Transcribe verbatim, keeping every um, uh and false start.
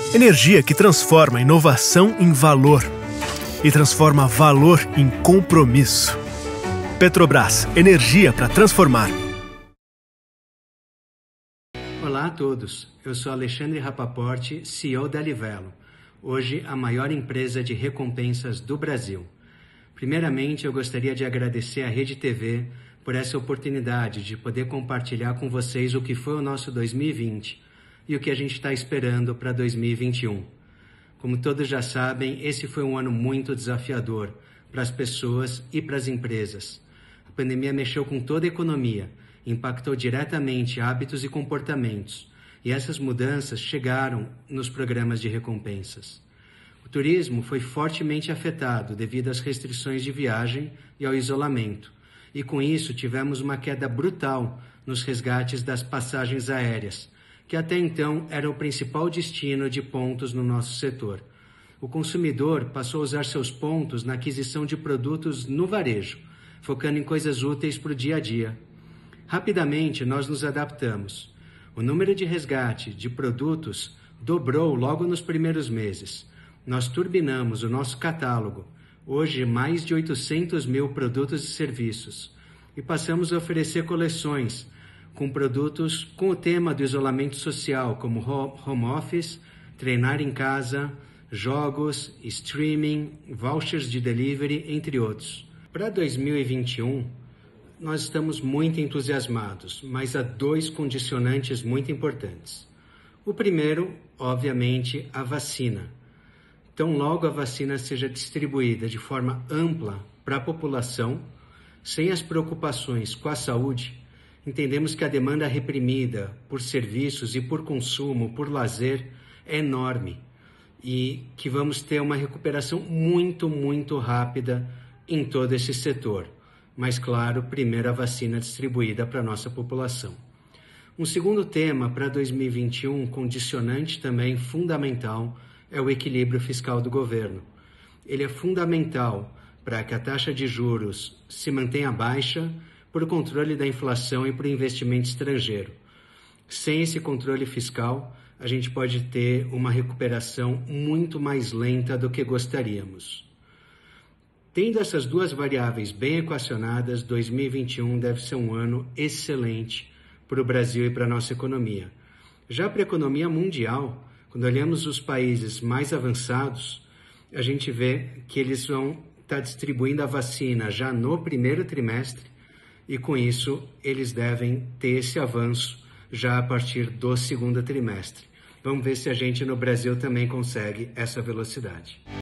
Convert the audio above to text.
Energia que transforma inovação em valor e transforma valor em compromisso. Petrobras, energia para transformar. Olá a todos, eu sou Alexandre Rapaport, C E O da Livelo, hoje a maior empresa de recompensas do Brasil. Primeiramente, eu gostaria de agradecer à Rede T V por essa oportunidade de poder compartilhar com vocês o que foi o nosso dois mil e vinte e o que a gente está esperando para dois mil e vinte e um. Como todos já sabem, esse foi um ano muito desafiador para as pessoas e para as empresas. A pandemia mexeu com toda a economia, impactou diretamente hábitos e comportamentos, e essas mudanças chegaram nos programas de recompensas. O turismo foi fortemente afetado devido às restrições de viagem e ao isolamento, e com isso tivemos uma queda brutal nos resgates das passagens aéreas, que até então era o principal destino de pontos no nosso setor. O consumidor passou a usar seus pontos na aquisição de produtos no varejo, focando em coisas úteis para o dia a dia. Rapidamente, nós nos adaptamos. O número de resgate de produtos dobrou logo nos primeiros meses. Nós turbinamos o nosso catálogo, hoje mais de oitocentos mil produtos e serviços, e passamos a oferecer coleções com produtos com o tema do isolamento social, como home office, treinar em casa, jogos, streaming, vouchers de delivery, entre outros. Para dois mil e vinte e um, nós estamos muito entusiasmados, mas há dois condicionantes muito importantes. O primeiro, obviamente, a vacina. Então, logo a vacina seja distribuída de forma ampla para a população, sem as preocupações com a saúde, entendemos que a demanda reprimida por serviços e por consumo, por lazer, é enorme e que vamos ter uma recuperação muito, muito rápida em todo esse setor. Mas, claro, primeiro a vacina distribuída para a nossa população. Um segundo tema para dois mil e vinte e um, condicionante também fundamental, é o equilíbrio fiscal do governo. Ele é fundamental para que a taxa de juros se mantenha baixa, por o controle da inflação e por investimento estrangeiro. Sem esse controle fiscal, a gente pode ter uma recuperação muito mais lenta do que gostaríamos. Tendo essas duas variáveis bem equacionadas, dois mil e vinte e um deve ser um ano excelente para o Brasil e para a nossa economia. Já para a economia mundial, quando olhamos os países mais avançados, a gente vê que eles vão estar distribuindo a vacina já no primeiro trimestre, e com isso eles devem ter esse avanço já a partir do segundo trimestre. Vamos ver se a gente no Brasil também consegue essa velocidade.